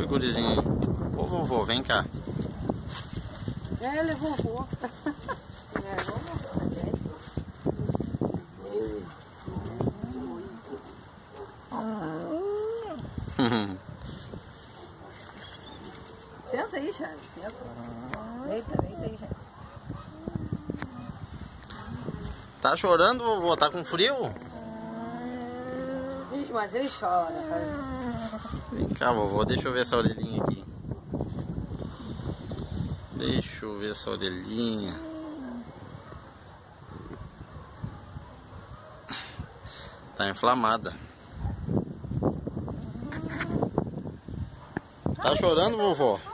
Oi, gurizinho. Ô, vovô, vem cá. Ele é vovô. É, vovô. Senta aí, Charles. Senta. Deita aí, Charles. Tá chorando, vovô? Tá com frio? Mas ele chora, cara. Vem cá, vovô. Deixa eu ver essa orelhinha aqui. Deixa eu ver essa orelhinha. Tá inflamada. Tá chorando, vovô?